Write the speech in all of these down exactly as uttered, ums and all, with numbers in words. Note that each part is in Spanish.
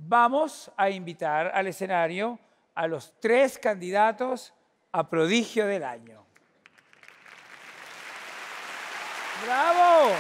vamos a invitar al escenario a los tres candidatos a Prodigio del Año. ¡Bravo!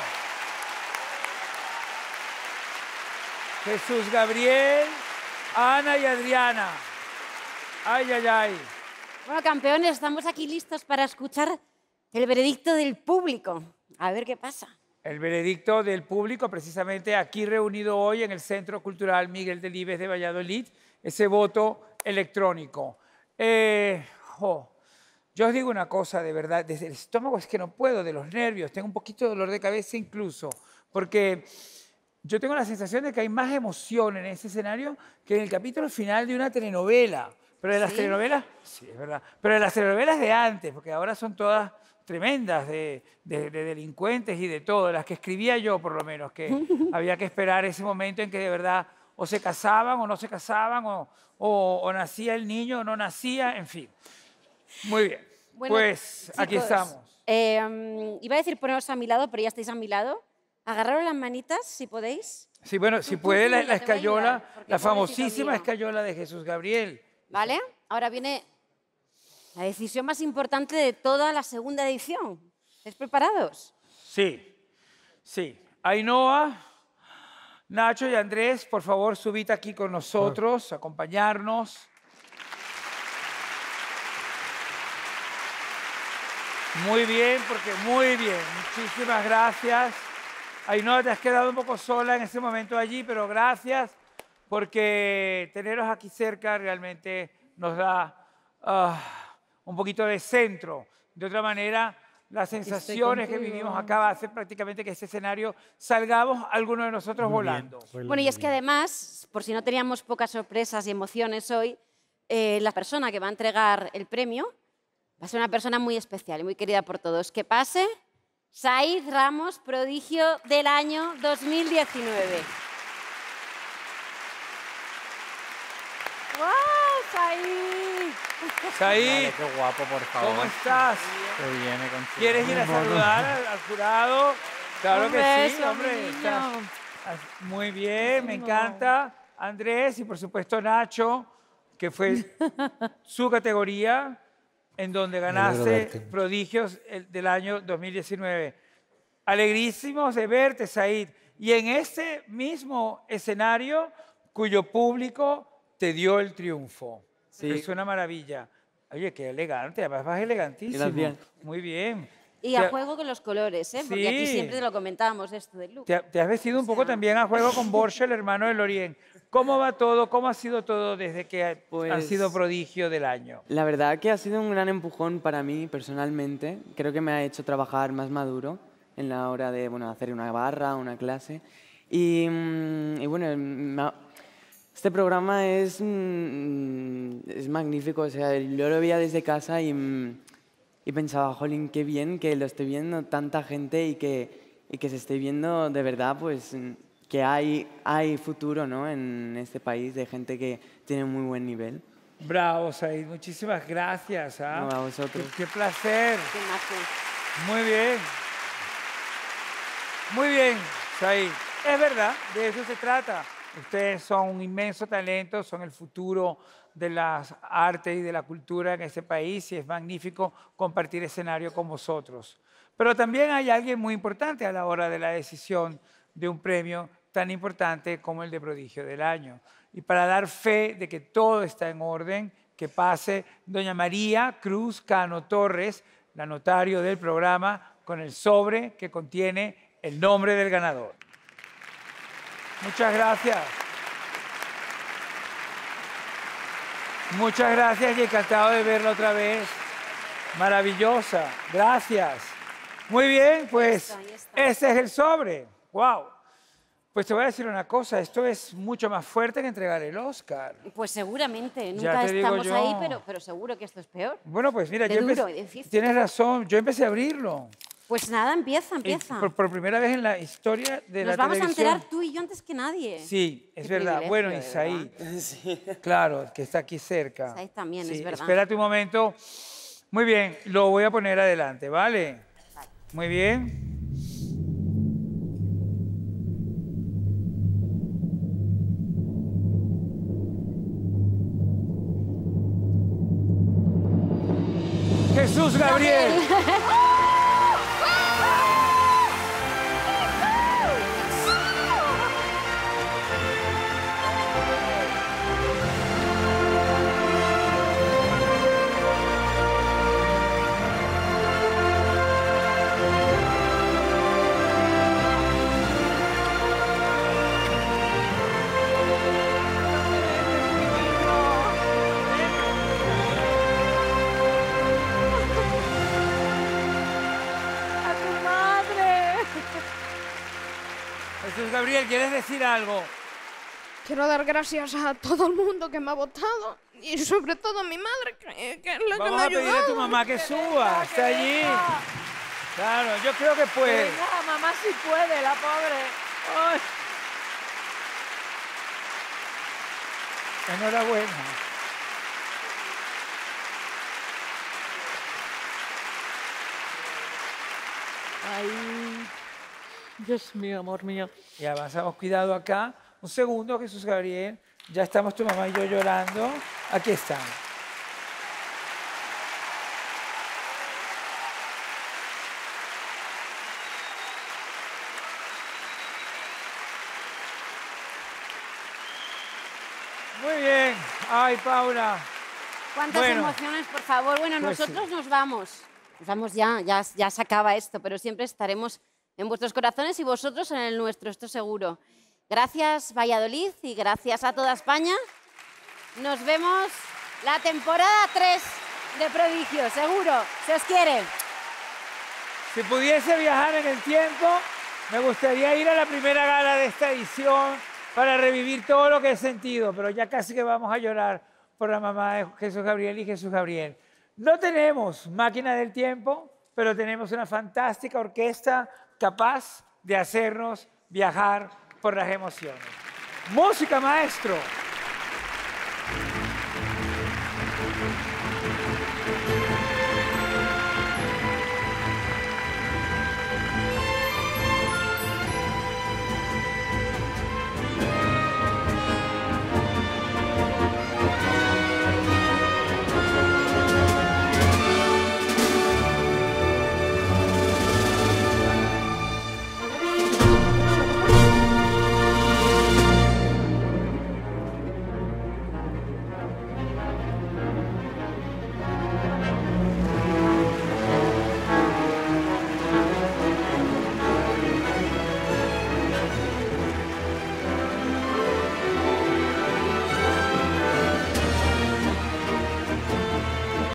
Jesús Gabriel, Ana y Adriana. Ay, ay, ay. Bueno, campeones, estamos aquí listos para escuchar el veredicto del público. A ver qué pasa. El veredicto del público, precisamente aquí reunido hoy en el Centro Cultural Miguel Delibes de Valladolid, ese voto electrónico. Eh, oh, yo os digo una cosa, de verdad, desde el estómago es que no puedo, de los nervios, tengo un poquito de dolor de cabeza incluso, porque yo tengo la sensación de que hay más emoción en ese escenario que en el capítulo final de una telenovela. Pero de las ¿Sí? telenovelas, sí, es verdad, pero de las telenovelas de antes, porque ahora son todas tremendas, de, de, de delincuentes y de todo, las que escribía yo por lo menos, que había que esperar ese momento en que de verdad o se casaban o no se casaban, o, o, o nacía el niño o no nacía, en fin. Muy bien, Bueno, pues chicos, aquí estamos. Eh, um, iba a decir poneros a mi lado, pero ya estáis a mi lado. Agarraros las manitas, si podéis. Sí, bueno, si Tú, puede tú, la, mira, la te voy a escayola, ayudar, porque la pobrecito famosísima mío. escayola de Jesús Gabriel. ¿Vale? Ahora viene la decisión más importante de toda la segunda edición. ¿Estáis preparados? Sí, sí. Ainhoa, Nacho y Andrés, por favor, subid aquí con nosotros, acompañarnos. Muy bien, porque muy bien. Muchísimas gracias. Ainhoa, te has quedado un poco sola en ese momento allí, pero gracias, porque teneros aquí cerca realmente nos da uh, un poquito de centro. De otra manera, las sensaciones que vivimos acá hacen prácticamente que este escenario salgamos algunos de nosotros Muy bien, volando. pues Bueno, y muy es que bien. además, por si no teníamos pocas sorpresas y emociones hoy, eh, la persona que va a entregar el premio va a ser una persona muy especial y muy querida por todos. Que pase, Said Ramos, Prodigio del año dos mil diecinueve. ¡Wow, Said! Said, Vale, qué guapo, por favor. ¿cómo estás? Qué bien, he conseguido. ¿Quieres ir a saludar al, al jurado? Claro Un que sí, beso, hombre. mi estás- niño. Muy bien, me encanta. Andrés y por supuesto Nacho, que fue su categoría en donde alegro ganaste verte. Prodigios el- del año dos mil diecinueve. Alegrísimos de verte, Said. Y en este mismo escenario, cuyo público te dio el triunfo. Sí. Es una maravilla. Oye, qué elegante, además vas elegantísimo. Gracias. Muy bien. Y a Te- juego con los colores, ¿eh? Porque aquí Sí. siempre lo comentábamos, esto del look. Te, te has vestido un poco O sea- también a juego con Borja, el hermano de Lorien. ¿Cómo va todo? ¿Cómo ha sido todo desde que ha- Pues- han sido prodigio del año? La verdad que ha sido un gran empujón para mí personalmente. Creo que me ha hecho trabajar más maduro en la hora de bueno, hacer una barra, una clase. Y, mm, y bueno, me ha- este programa es, mm, es magnífico. O sea, yo lo veía desde casa y, mm, y pensaba, jolín, qué bien que lo esté viendo tanta gente y que, y que se esté viendo de verdad, pues mm, que hay, hay futuro, ¿no? En este país de gente que tiene muy buen nivel. Bravo, Said. Muchísimas gracias. ¿ah? No, a vosotros. Qué, qué placer. Qué majo. Muy bien. Muy bien, Said. Es verdad, de eso se trata. Ustedes son un inmenso talento, son el futuro de las artes y de la cultura en ese país y es magnífico compartir escenario con vosotros. Pero también hay alguien muy importante a la hora de la decisión de un premio tan importante como el de Prodigio del Año. Y para dar fe de que todo está en orden, que pase doña María Cruz Cano Torres, la notario del programa, con el sobre que contiene el nombre del ganador. Muchas gracias. Muchas gracias y encantado de verla otra vez. Maravillosa. Gracias. Muy bien, pues Ahí está, ahí está. ese es el sobre. Wow. Pues te voy a decir una cosa, esto es mucho más fuerte que entregar el Oscar. Pues seguramente, Ya nunca te digo estamos yo. ahí, pero, pero seguro que esto es peor. Bueno, pues mira, De yo duro, empecé, difícil. tienes razón, yo empecé a abrirlo. Pues nada, empieza, Y empieza. Por, por primera vez en la historia de la Nos vamos a televisión. enterar tú y yo antes que nadie. Sí, es Qué verdad. privilegio, Bueno, de Isaí, claro, que está aquí cerca. Isaí también, es Sí, verdad. espérate un momento. Muy bien, lo voy a poner adelante, ¿vale? Muy bien. Gabriel. Jesús Gabriel, ¿quieres decir algo? Quiero dar gracias a todo el mundo que me ha votado y sobre todo a mi madre, que, que es la Vamos que me ha a pedirle ayudado. a tu mamá que suba, está allí. Claro, yo creo que puede. Venga, mamá sí puede, la pobre. Ay. Enhorabuena. Ay, Dios mío, amor mío. Y avanzamos, cuidado acá. Un segundo, Jesús Gabriel. Ya estamos tu mamá y yo llorando. Aquí están. Muy bien. Ay, Paula. ¿Cuántas Bueno, emociones, por favor? Bueno, pues nosotros sí. nos vamos. Nos vamos ya, ya, ya se acaba esto, pero siempre estaremos en vuestros corazones y vosotros en el nuestro, esto seguro. Gracias, Valladolid, y gracias a toda España. Nos vemos la temporada tres de Prodigio, seguro. Se os quiere. Si pudiese viajar en el tiempo, me gustaría ir a la primera gala de esta edición para revivir todo lo que he sentido, pero ya casi que vamos a llorar por la mamá de Jesús Gabriel y Jesús Gabriel. No tenemos máquina del tiempo, pero tenemos una fantástica orquesta capaz de hacernos viajar por las emociones. Música, maestro.